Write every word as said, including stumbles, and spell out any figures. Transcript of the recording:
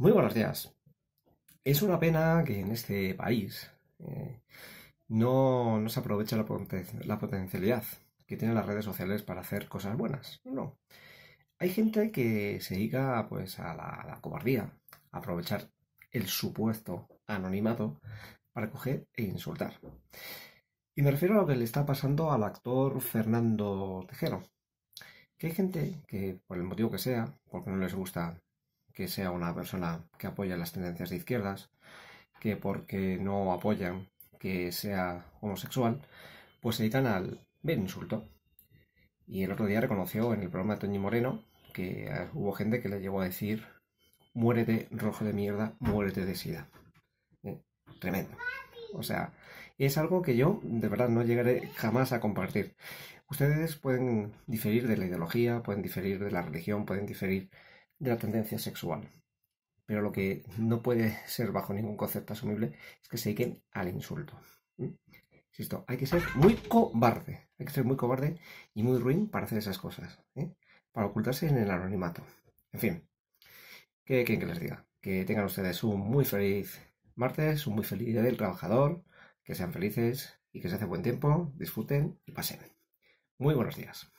Muy buenos días. Es una pena que en este país eh, no, no se aproveche la, poten- la potencialidad que tienen las redes sociales para hacer cosas buenas. No. Hay gente que se dedica pues a la, a la cobardía, a aprovechar el supuesto anonimato para coger e insultar. Y me refiero a lo que le está pasando al actor Fernando Tejero. Que hay gente que, por el motivo que sea, porque no les gusta que sea una persona que apoya las tendencias de izquierdas, que porque no apoyan que sea homosexual, pues se dedican al ver insulto. Y el otro día reconoció en el programa de Toñi Moreno que eh, hubo gente que le llegó a decir: muérete, rojo de mierda, muérete de sida. Eh, Tremendo. O sea, es algo que yo de verdad no llegaré jamás a compartir. Ustedes pueden diferir de la ideología, pueden diferir de la religión, pueden diferir de la tendencia sexual. Pero lo que no puede ser bajo ningún concepto asumible es que se dediquen al insulto. ¿Mm? Insisto, hay que ser muy cobarde. Hay que ser muy cobarde y muy ruin para hacer esas cosas. ¿eh? Para ocultarse en el anonimato. En fin, ¿qué quieren que les diga? Que tengan ustedes un muy feliz martes, un muy feliz día del trabajador, que sean felices y que se hace buen tiempo, disfruten y pasen. Muy buenos días.